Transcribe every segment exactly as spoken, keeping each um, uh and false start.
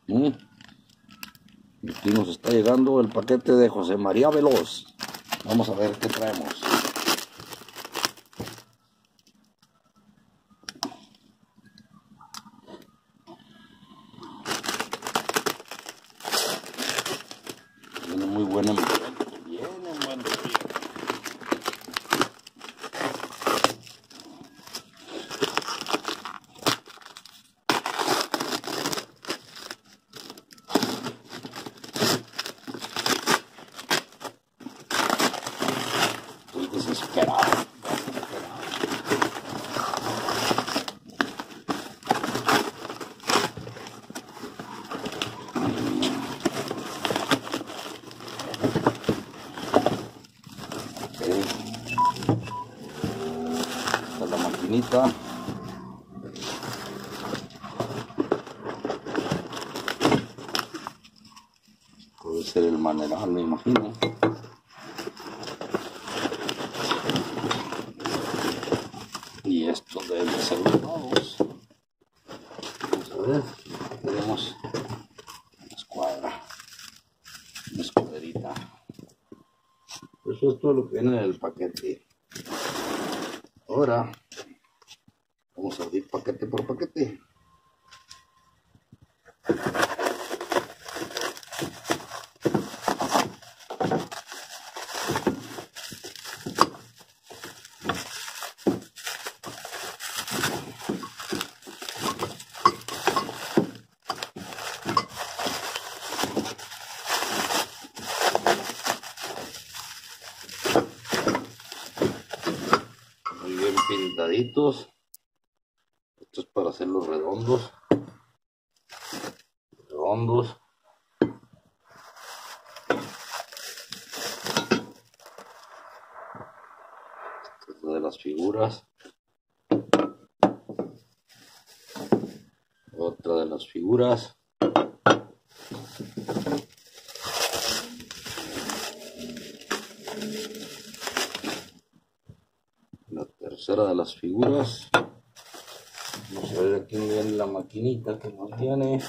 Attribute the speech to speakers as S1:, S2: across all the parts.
S1: ¿Mm? Y aquí nos está llegando el paquete de José María Veloz. Vamos a ver qué traemos. Viene muy buena envuelto. Viene envuelto. Estoy desesperado. Esta es la maquinita. Puede ser el maneral, me imagino. Y esto debe ser los lados. Vamos a ver. Tenemos una escuadra. Una escuadrita. Eso es todo lo que viene en el paquete. Ahora vamos a abrir paquete por paquete. Muy bien pintaditos. Esto es para hacerlos redondos. Redondos. Esta es la de las figuras. Otra de las figuras. La tercera de las figuras. Vamos a ver aquí viene la maquinita que nos viene.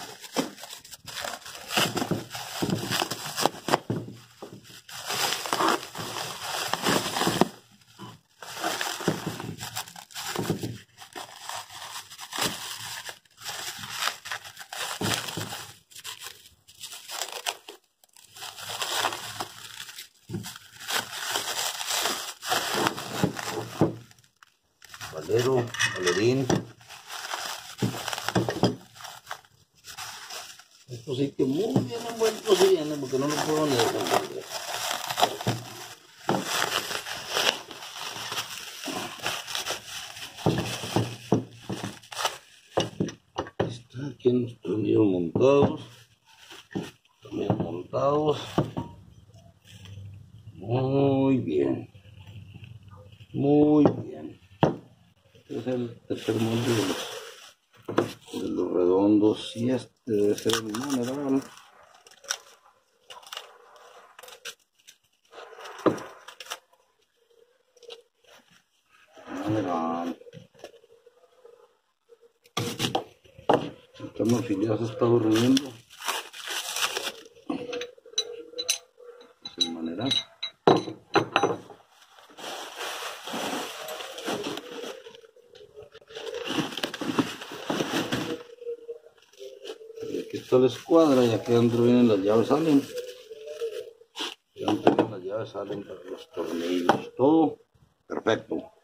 S1: Valero, valerín. Esto sí que muy bien envuelto se viene porque no lo puedo ni desenvolver. Está aquí en los tornillos montados. También montados. Muy bien. Muy bien. Este es el tercer molde de los, de los redondos y este debe ser el maneral. Maneral. Esta morcilla se está durmiendo. Es el maneral. Aquí está la escuadra y aquí adentro vienen las llaves, salen. Y adentro las llaves salen para los tornillos. Todo perfecto.